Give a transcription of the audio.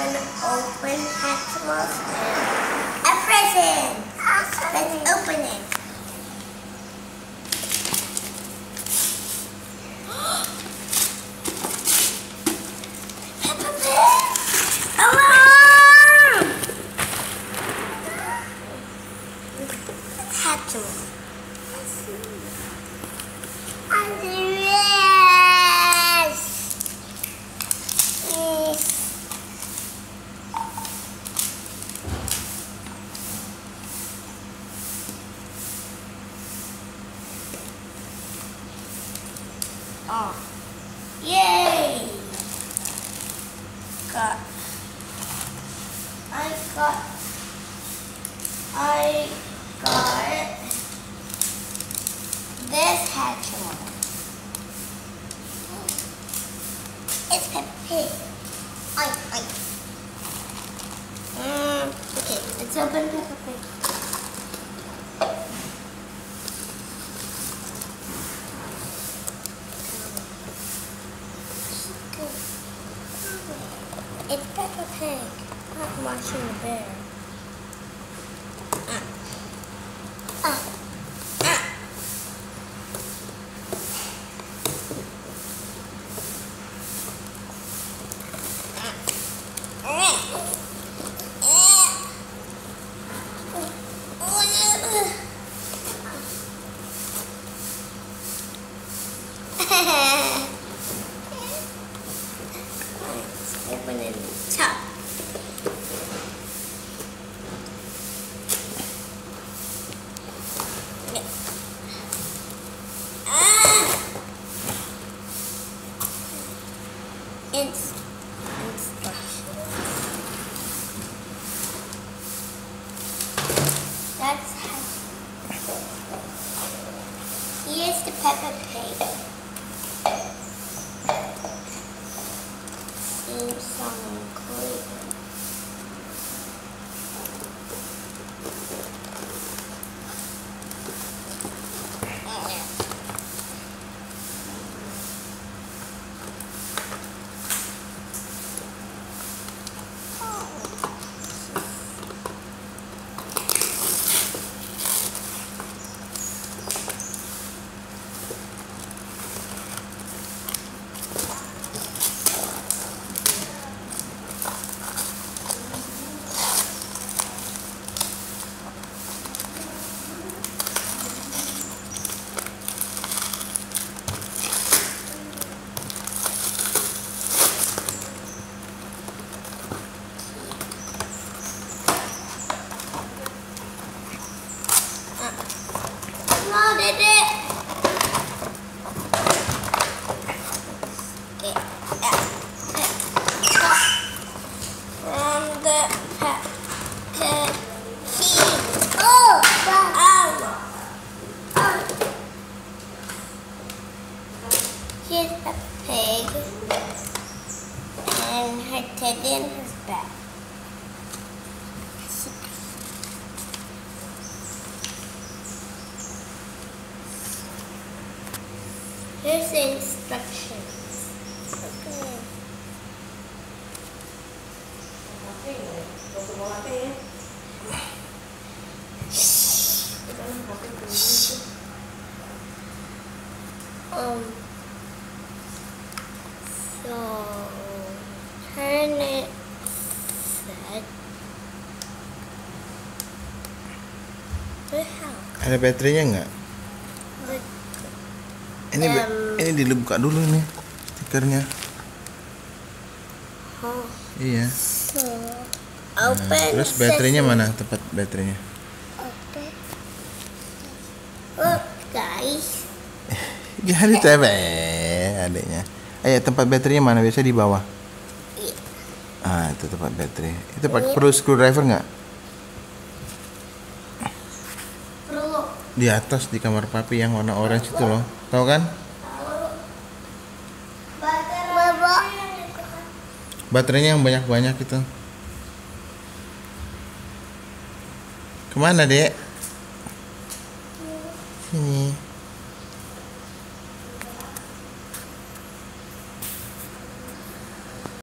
gonna open Hatchimals and a present. Let's open it. Peppa Pig! Alarm! Hatchimals. Oh, yay! I got this Hatchimal. It's Peppa Pig. Okay, let's open Peppa Pig. It's Peppa Pig, not Marshall the Bear. Open it top. Instructions. That's how. Here's the Peppa Pig. Some clear. Mom did it. From the package. Oh, here's a pig and her teddy in his back. Here's the instructions. Okay. So turn it set. Ada baterainya nggak? Ini dibuka dulu nih stikernya. Oh. Iya. So, open. Terus baterainya mana? Tempat baterainya? Open. Look, guys. Jadi adiknya. Ayo, tempat baterainya mana? Biasa di bawah. Iya. Ah, itu tempat baterai. Itu perlu screwdriver nggak? Perlu. Di atas di kamar papi yang warna orange itu loh. Tahu kan? Baterainya yang banyak-banyak itu. Kemana, Dek? Sini.